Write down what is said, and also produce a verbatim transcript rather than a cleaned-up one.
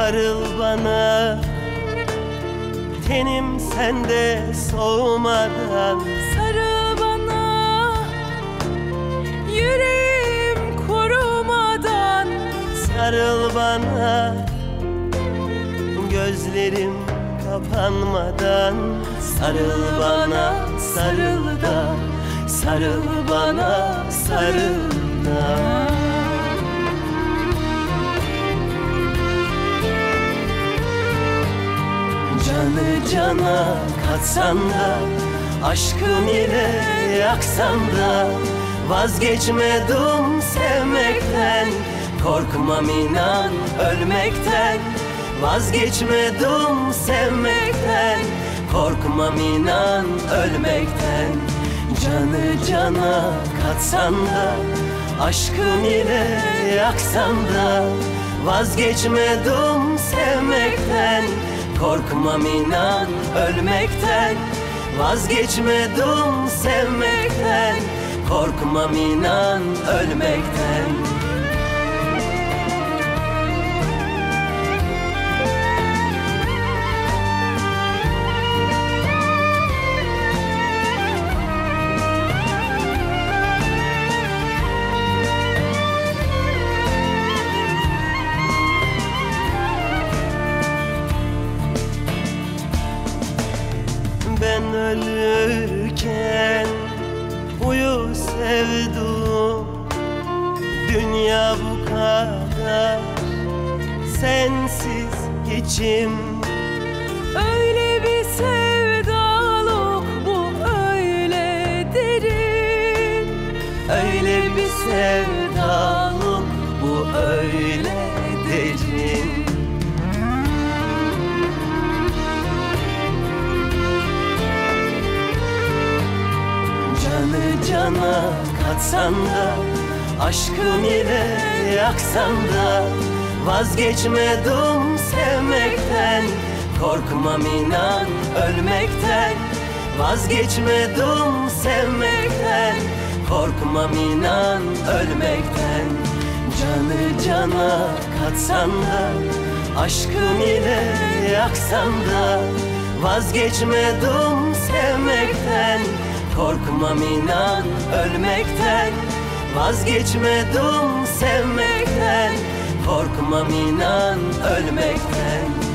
Sarıl bana, tenim sende soğumadan. Sarıl bana, yüreğim kurumadan. Sarıl bana, gözlerim kapanmadan. Sarıl bana, sarıl da, sarıl bana, sarıl da. Canı cana katsan da, aşkım ile yaksan da, vazgeçmedim sevmekten. Korkmam inan ölmekten, vazgeçmedim sevmekten. Korkmam inan ölmekten. Canı cana katsan da, aşkım ile yaksan da, vazgeçmedim sevmekten. Korkmam inan ölmekten, vazgeçmedim sevmekten. Korkmam inan ölmekten. Ben ölürken uyu sevdum, dünya bu kadar sensiz geçim. Öyle bir sevdalık bu, öyle derin. Öyle bir sevdalık bu, öyle derin. Canı cana katsan da, aşkım ile yaksan da, vazgeçmedim sevmekten. Korkmam inan ölmekten, vazgeçmedim sevmekten. Korkmam inan ölmekten. Canı cana katsan da, aşkım ile yaksan da, vazgeçmedim sevmekten. Korkmam inan ölmekten, vazgeçmedim sevmekten. Korkmam inan ölmekten.